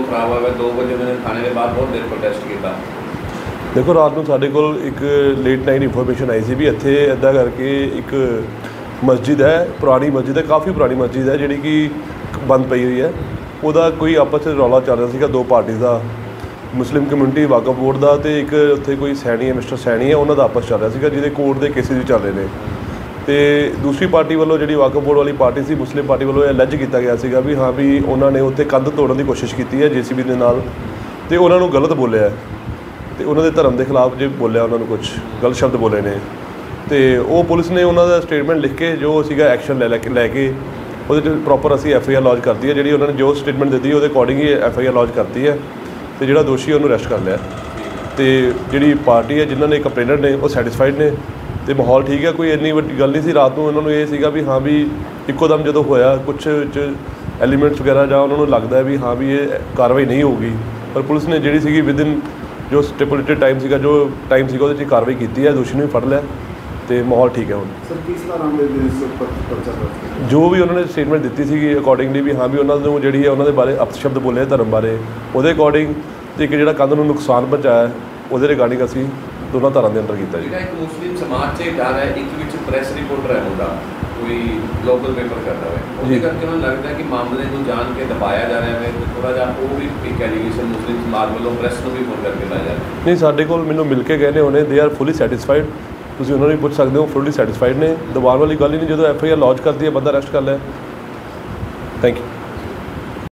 खराब हुआ। 2 बजे उन्होंने थाने के बाहर बहुत देर प्रोटेस्ट किया। देखो रात को साढ़े को एक लेट नाइट इन्फॉर्मेशन आई सी भी इत्थे इदा करके एक मस्जिद है, पुरानी मस्जिद है, काफ़ी पुरानी मस्जिद है जिहड़ी कि बंद पई हुई है। ਉਹਦਾ कोई आपस में रौला चल रहा ਸੀਗਾ 2 पार्टीज़ का, मुस्लिम कम्यूनिटी वाकफ बोर्ड का तो एक उत्थे कोई सैनी है मिस्टर सैनी है उन्होंने आपस चल रहा सीगा जिहदे कोर्ट के केसिस भी चल रहे हैं। तो दूसरी पार्टी वालों जी वाकफ बोर्ड वाली पार्टी सी मुस्लिम पार्टी वालों अलैज किया गया सीगा भी हाँ भी उन्होंने उत्थे कंध तोड़न की कोशिश की है JCB के नाल, तो उन्होंने गलत बोलिया तो उन्होंने धर्म के खिलाफ जो बोलिया उन्होंने कुछ गलत शब्द बोले ने। तो वो पुलिस ने उन्होंने स्टेटमेंट लिख के जो सीगा एक्शन लैके वो प्रॉपर असी FIR लॉन्च करती है। जी उन्होंने जो स्टेटमेंट दी वो अकॉर्डिंग ही FIR लॉन्च करती है तो जो दोषी है उन्होंने अरेस्ट कर लिया। तो जी पार्टी है जिन्होंने कंप्लेनर ने वो सैटिस्फाइड ने तो माहौल ठीक है, कोई इन्नी वड्डी गल नहीं सी। रात को उन्होंने ये सीगा भी हाँ भी इक्को दम जो होया कुछ एलीमेंट्स वगैरह जहाँ उन्होंने लगता है भी हाँ भी ये कार्रवाई नहीं होगी, पर पुलिस ने जी सी विद इन जो स्टिपुलेटेड टाइम सीगा जो टाइम सीगा वो कार्रवाई की है, दोषी ने भी फड़ लिया तो माहौल ठीक है हुण। जो भी उन्होंने स्टेटमेंट दी सी अकॉर्डिंगली भी हाँ भी उन्होंने जी है उन्होंने बारे अपशब्द बोले धर्म बारे वो अकॉर्डिंग तो एक जो कंध में नुकसान पहुँचाया वो रिगार्डिंग असी दोनों धरां के अंदर किया जी। एक मुस्लिम समाज से डर है, एक प्रेस रिपोर्टर है मुंडा कोई लोकल पेपर करता है उसके करके उन्हें लगता है कि मामले को जान के दबाया जा रहा है, थोड़ा जहा वो भी एक एलीगेशन मुस्लिम समाज वालों प्रेस को भी फोन करके लाया जा रहा है। नहीं साढ़े को मैंने मिल के गए ने दे आर फुली सैटिस्फाइड, तुसीं उन्होंने भी पूछ सकते हो फुली सैटिस्फाइड ने, दबाण वाली गल ही नहीं। जो FIR लॉन्च करती है बंदा अरेस्ट कर लिया। Thank you.